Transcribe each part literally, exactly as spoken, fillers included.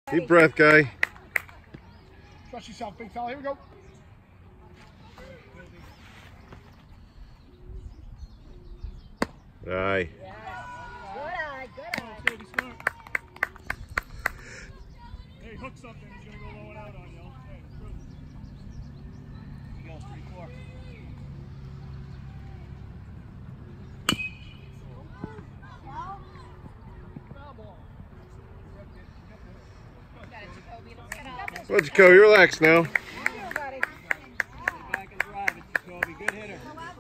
Deep breath, guy. Trust yourself, big fella. Here we go. Aye. Yes. Good eye, good eye. Let's go, be smart. Hey, hook something. He's going to go low and out on you. Hey, good. He goes three, four. Well, Jacoby, relax now. Back and drive it, Jacoby. Good hitter.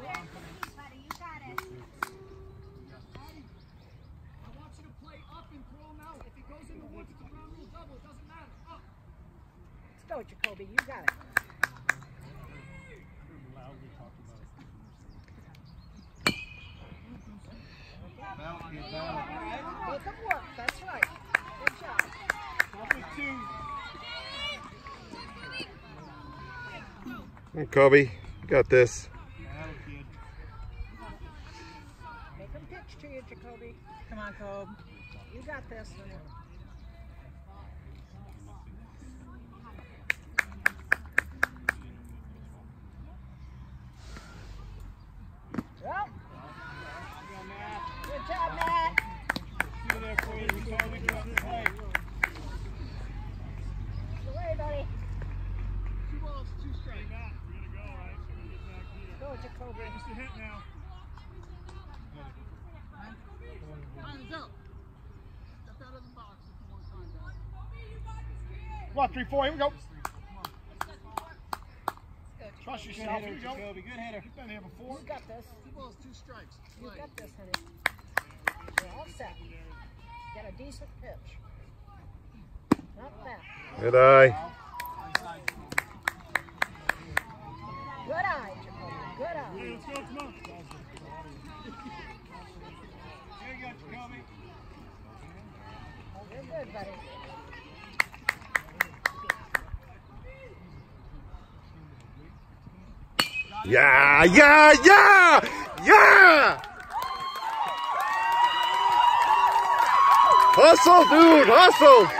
Let's go, Jacoby. You got it. Make them work. That's right. Good job. Come on, Kobe. You got this. Make them pitch to you, Jacoby. Come on, Kobe. You got this. Well, good job, Matt. See you there for you, Jacoby. Get up and play. Good way, buddy. Two balls, two strikes. Matt, we're going to go, right? So we're going to get back here. Go, Jacoby. Just a hit now. Time's out. Step out of the box if you want time, guys. Come on, three, four. Here we go. Trust yourself. Here we go. Jacoby, good hitter. You've been here before. You got this. Two balls, two strikes. You got this, honey. You're all set. Got a decent pitch. Not bad. Good eye. Good eye, Jacoby. Good eye. Hey, let's go. Come on. Here you go, Jacoby. Oh, you're good, buddy. Yeah, yeah, yeah, yeah! Hustle, dude, hustle!